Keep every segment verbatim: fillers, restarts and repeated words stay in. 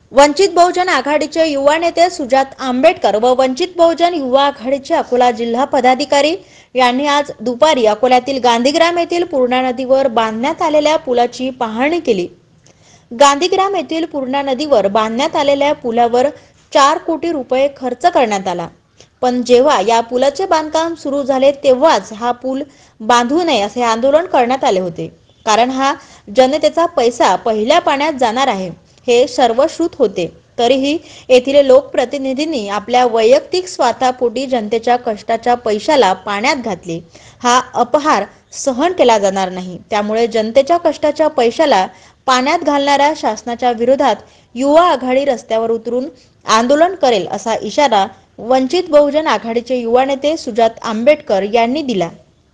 वंचित बहुजन आघाडीचे युवा नेते सुजात आंबेडकर व वंचित बहुजन युवा आघाडीचे अकोला जिल्हा पदाधिकारी यांनी आज दुपारी अकोल्यातील गांधीग्राम येथील पूर्णा नदीवर बांधण्यात आलेल्या पुलाची पाहणी केली। गांधीग्राम येथील पूर्णा नदीवर बांधण्यात आलेल्या पुलावर चार कोटी रुपये खर्च करण्यात आला, पण जेव्हा या पुलाचे बांधकाम सुरू झाले तेव्हाच हा पूल बांधू नये असे आंदोलन करण्यात आले होते, कारण हा जनतेचा पैसा पहिल्या पाण्यात जाणार आहे हे सर्वश्रुत होते। तरीही येथील लोकप्रतिनिधींनी आपल्या वैयक्तिक स्वार्थापोटी जनतेच्या कष्टाच्या पैशाला पाण्यात घातले। हा अपहार सहन केला जाणार नाही। त्यामुळे जनतेच्या कष्टाच्या पैशाला पाण्यात घालणाऱ्या शासनाच्या विरोधात युवा आघाडी रस्त्यावर उतरून आंदोलन करेल असा इशारा वंचित बहुजन आघाडीचे युवा नेते सुजात आंबेडकर यांनी दिला।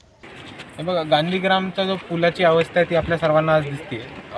हे बघा, गांधीग्रामचा जो पुलाची अवस्था आहे ती आपल्या सर्वांना आज दिसते।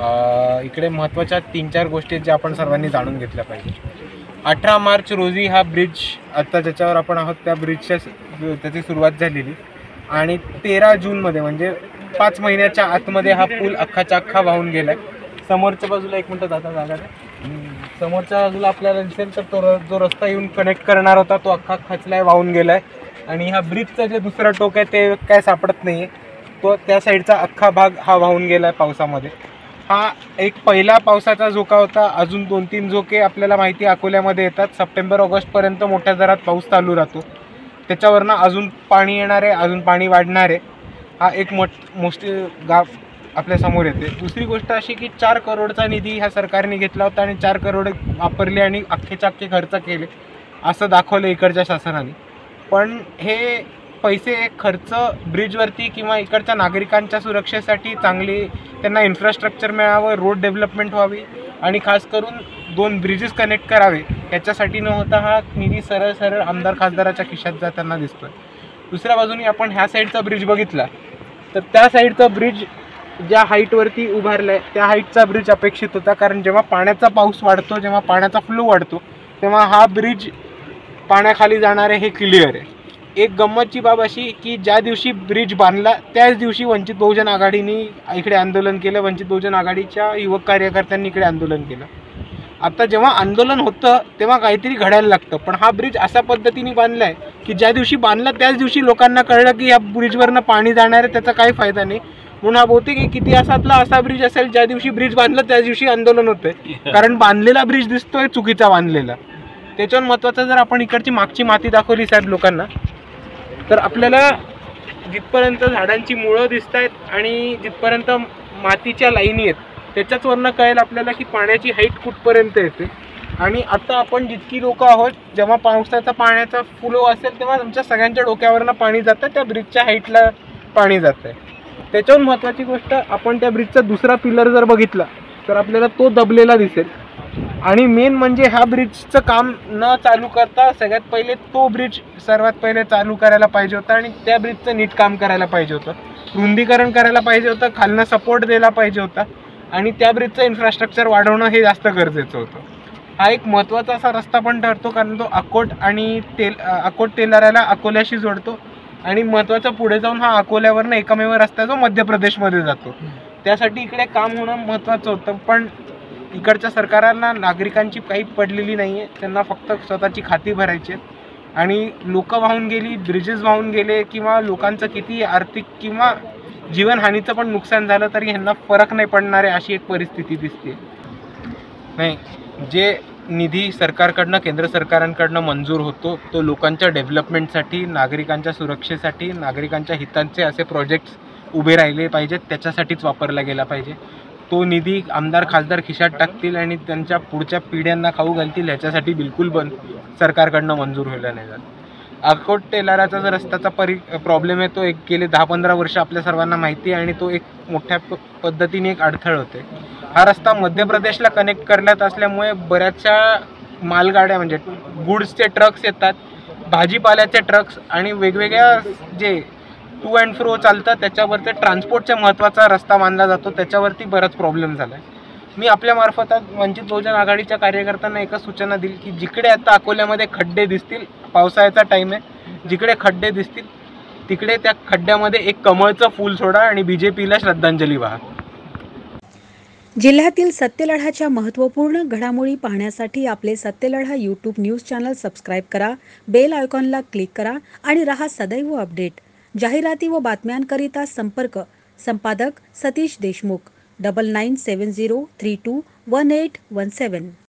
इकडे महत्त्वाच्या तीन चार गोष्टी ज्या आपण सर्वांनी जाणून घेतल्या पाहिजे। अठरा मार्च रोजी हा ब्रिज, आता ज्याच्यावर आपण आहोत त्या ब्रिजच्या त्याची सुरुवात झालेली आणि तेरा जूनमध्ये म्हणजे पाच महिन्याच्या आतमध्ये हा पूल अख्खाच्या अख्खा वाहून गेलाय। समोरच्या बाजूला एक मिनटं दादा जागा आहे, समोरच्या बाजूला आपल्याला दिसेल तर तो जो रस्ता येऊन कनेक्ट करणार होता तो अख्खा खचलाय, वाहून गेलाय आणि हा ब्रिजचा जे दुसरा टोक आहे ते काय सापडत नाही आहे, तो त्या साईडचा अख्खा भाग हा वाहून गेला आहे पावसामध्ये। हा एक पहिला पावसाचा झोका होता। अजून दोन तीन झोके आपल्याला माहिती अकोल्यामध्ये येतात। सप्टेंबर ऑगस्टपर्यंत मोठ्या दरात पाऊस चालू राहतो, त्याच्यावरनं अजून पाणी येणार आहे, अजून पाणी वाढणार आहे। हा एक मोठ मोठी गाव आपल्या समोर येते। दुसरी गोष्ट अशी की चार करोडचा निधी ह्या सरकारने घेतला होता आणि चार करोड वापरले आणि अख्खेच्या अख्खे खर्च केले असं दाखवलं इकडच्या शासनाने। पण हे पैसे खर्च ब्रिजवरती किंवा इकडच्या नागरिकांच्या सुरक्षेसाठी, चांगली त्यांना इन्फ्रास्ट्रक्चर मिळावं, रोड डेव्हलपमेंट व्हावी आणि खास करून दोन ब्रिजेस कनेक्ट करावे याच्यासाठी न होता हा निधी सरळ सरळ आमदार खासदाराच्या खिशात जाताना दिसतोय। दुसऱ्या बाजूने आपण ह्या साईडचा ब्रिज बघितला तर त्या साईडचा ब्रिज ज्या हाईटवरती उभारला आहे त्या हाईटचा ब्रिज अपेक्षित होता, कारण जेव्हा पाण्याचा पाऊस वाढतो, जेव्हा पाण्याचा फ्लो वाढतो तेव्हा हा ब्रिज पाण्याखाली जाणार आहे हे क्लिअर आहे। एक गंमतची बाब अशी की ज्या दिवशी ब्रिज बांधला त्याच दिवशी वंचित बहुजन आघाडीने इकडे आंदोलन केलं, वंचित बहुजन आघाडीच्या युवक कार्यकर्त्यांनी इकडे आंदोलन केलं। आता जेव्हा आंदोलन होतं तेव्हा काहीतरी घडायला लागतं, पण हा ब्रिज अशा पद्धतीने बांधला आहे की ज्या दिवशी बांधला त्याच दिवशी लोकांना कळलं की या ब्रिजवरनं पाणी जाणार आहे, त्याचा काही फायदा नाही। म्हणून हा बहुतेक एक इतिहासातला असा ब्रिज असेल ज्या दिवशी ब्रिज बांधलं त्याच दिवशी आंदोलन होतंय, कारण बांधलेला ब्रिज दिसतोय चुकीचा बांधलेला। त्याच्यावर महत्त्वाचं जर आपण इकडची मागची माती दाखवली साहेब लोकांना तर आपल्याला जिथपर्यंत झाडांची मुळं दिसत आहेत आणि जिथपर्यंत मातीच्या लाईनी आहेत त्याच्याच वरनं कळेल आपल्याला की पाण्याची हाईट कुठपर्यंत येते। आणि आता आपण जितकी लोक आहोत, जेव्हा पावसाचा पाण्याचा फ्लो असेल तेव्हा आमच्या सगळ्यांच्या डोक्यावरनं पाणी जातं, त्या ब्रिजच्या हाईटला पाणी जातं आहे। त्याच्यावर महत्त्वाची गोष्ट, आपण त्या ब्रिजचा दुसरा पिलर जर बघितला तर आपल्याला तो दबलेला दिसेल आणि मेन म्हणजे ह्या ब्रिजचं काम न चालू करता सगळ्यात पहिले तो ब्रिज सर्वात पहिले चालू करायला पाहिजे होता आणि त्या ब्रिजचं नीट काम करायला पाहिजे होतं, रुंदीकरण करायला पाहिजे होतं, खालनं सपोर्ट द्यायला पाहिजे होता आणि त्या ब्रिजचं इन्फ्रास्ट्रक्चर वाढवणं हे जास्त गरजेचं होतं। हा एक महत्त्वाचा असा रस्ता पण ठरतो, कारण तो अकोट आणि तेल अकोट तेलाऱ्याला अकोल्याशी जोडतो आणि महत्त्वाचं पुढे जाऊन हा अकोल्यावरनं एकमेव रस्ता जो मध्य प्रदेशमध्ये जातो, त्यासाठी इकडे काम होणं महत्त्वाचं होतं। पण इकडच्या सरकारांना नागरिकांची काही पडलेली नाही आहे, त्यांना फक्त स्वतःची खाती भरायची आहेत आणि लोक वाहून गेली, ब्रिजेस वाहून गेले किंवा लोकांचं किती आर्थिक किंवा जीवनहानीचं पण नुकसान झालं तरी ह्यांना फरक नाही पडणार आहे अशी एक परिस्थिती दिसते। नाही, जे निधी सरकारकडनं, केंद्र सरकारांकडनं मंजूर होतो तो लोकांच्या डेव्हलपमेंटसाठी, नागरिकांच्या सुरक्षेसाठी, नागरिकांच्या हितांचे असे प्रोजेक्ट्स उभे राहिले पाहिजेत, त्याच्यासाठीच वापरला गेला पाहिजे। तो निधी आमदार खासदार खिशात टाकतील आणि त्यांच्या पुढच्या पिढ्यांना खाऊ घालतील ह्याच्यासाठी बिलकुल बंद सरकारकडनं मंजूर व्हायला नाही जात। अकोट तेलाराचा जो रस्त्याचा परि प्रॉब्लेम आहे तो एक गेले दहा पंधरा वर्ष आपल्या सर्वांना माहिती आहे आणि तो एक मोठ्या पद्धतीने एक अडथळ होते। हा रस्ता मध्य प्रदेशला कनेक्ट करण्यात असल्यामुळे बऱ्याचशा मालगाड्या म्हणजे गुड्सचे ट्रक्स येतात, भाजीपाल्याचे ट्रक्स आणि वेगवेगळ्या जे टू अँड फ्रो चालतं त्याच्यावरती ट्रान्सपोर्टचा महत्त्वाचा रस्ता मानला जातो, त्याच्यावरती बराच प्रॉब्लेम झाला आहे। मी आपल्यामार्फत वंचित बहुजन आघाडीच्या कार्यकर्त्यांना एकच सूचना दिली की जिकडे आता अकोल्यामध्ये खड्डे दिसतील, पावसाळ्याचा टाईम आहे, जिकडे खड्डे दिसतील तिकडे त्या खड्ड्यामध्ये एक कमळचं फूल सोडा आणि बी जे पीला श्रद्धांजली वाहा। जिल्ह्यातील सत्यलढाच्या महत्त्वपूर्ण घडामोडी पाहण्यासाठी आपले Satyaladha YouTube news channel subscribe करा, बेल आयकॉनला क्लिक करा आणि रहा सदैव अपडेट. जाहिराती व बातम्यांकरिता संपर्क संपादक Satish Deshmukh double nine seven zero three two one eight one सेवन.